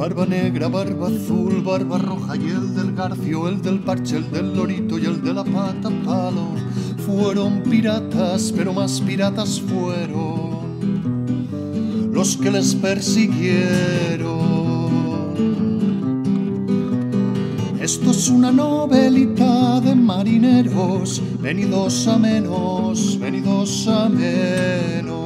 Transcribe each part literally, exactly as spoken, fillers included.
Barba negra, barba azul, barba roja y el del garfio, el del parche, el del lorito y el de la pata palo. Fueron piratas, pero más piratas fueron los que les persiguieron. Esto es una novelita de marineros, venidos a menos, venidos a menos.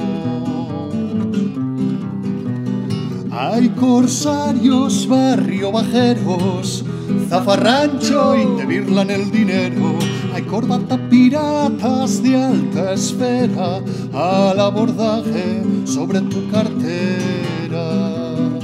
Hay corsarios, barrio bajeros, zafarrancho y te birlan el dinero. Hay corbata piratas de alta esfera al abordaje sobre tu cartera.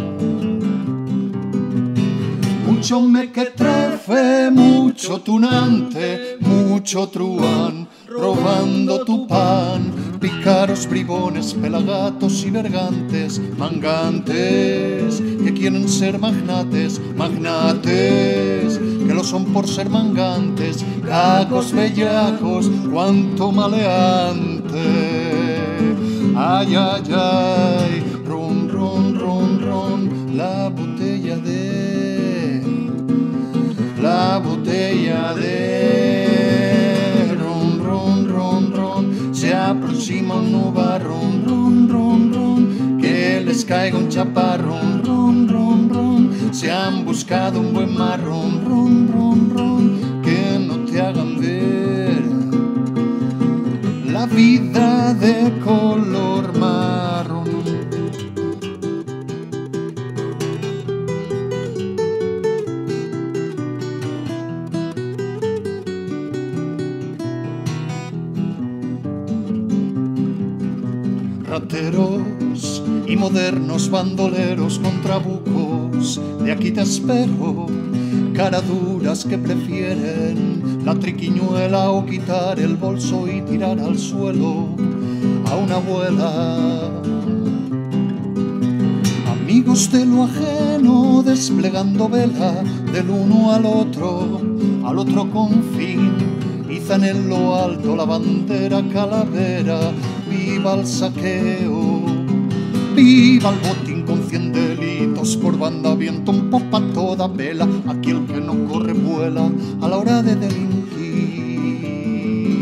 Mucho mequetrefe, mucho tunante, mucho truán, robando tu pan. Pícaros, bribones, pelagatos y vergantes, mangantes, que quieren ser magnates, magnates, que lo son por ser mangantes, cacos, bellacos, cuanto maleante. Ay, ay, ay, ron, ron, ron, ron, la botella de, la botella de. Se aproxima un nubarrón, ron, ron, ron, que les caiga un chaparrón, ron, ron, ron. Se han buscado un buen marrón, ron, ron, ron, que no te hagan ver la vida de color marrón. Rateros y modernos bandoleros con trabucos, de aquí te espero. Caraduras que prefieren la triquiñuela o quitar el bolso y tirar al suelo a una abuela. Amigos de lo ajeno desplegando vela del uno al otro, al otro confín. Izan en lo alto la bandera calavera. Viva el saqueo, viva el botín con cien delitos por banda, viento en popa toda vela. Aquí el que no corre vuela a la hora de delinquir.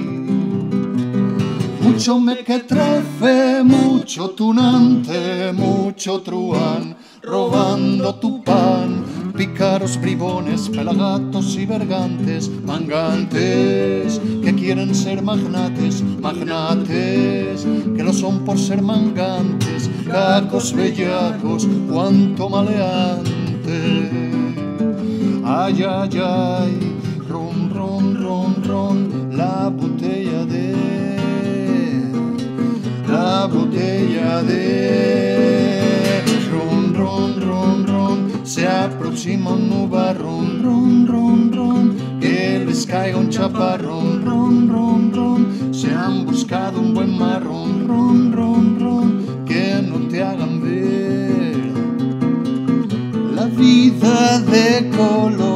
Mucho mequetrefe, mucho tunante, mucho truán, robando tu pan. Pícaros, bribones, pelagatos y vergantes, mangantes, que quieren ser magnates, magnates, que lo son por ser mangantes, cacos, bellacos, cuanto maleante. Ay, ay, ay, ron, ron, ron, ron, la botella de, la botella de, ron, ron, ron, ron. Se aproxima un nubarrón, ron, ron, ron, que les caiga un chaparrón, ron, ron, ron. Se han buscado un buen marrón, ron, ron, ron, que no te hagan ver la vida de color.